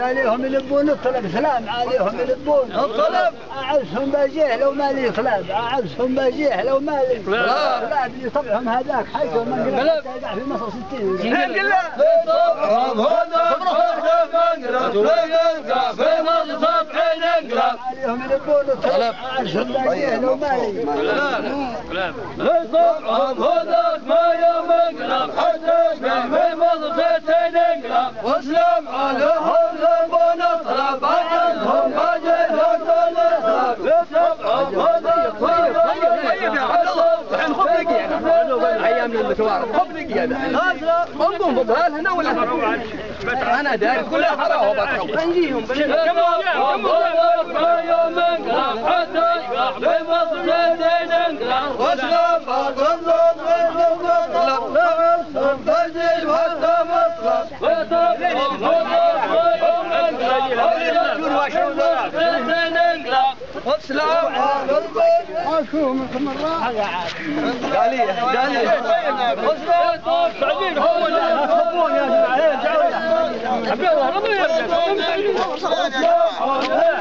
عليهم يلبون الطلب سلام عليهم يلبون الطلب أعزهم بجيه لو ما لي طلب أعزهم بجيه لو ما لي طلب اللي طبعهم هذاك حاجة من قلب في مصر 60 عليهم يلبون الطلب أعزهم بجيه لو ما لي واسلام عليهم لبون الطلب عندهم بجيه ايام المشوار خذ دقيقه انظم بضال هنا ولا انا داري كلها حرام بنجيهم والسلام عليكم قاليه بعدين هو يا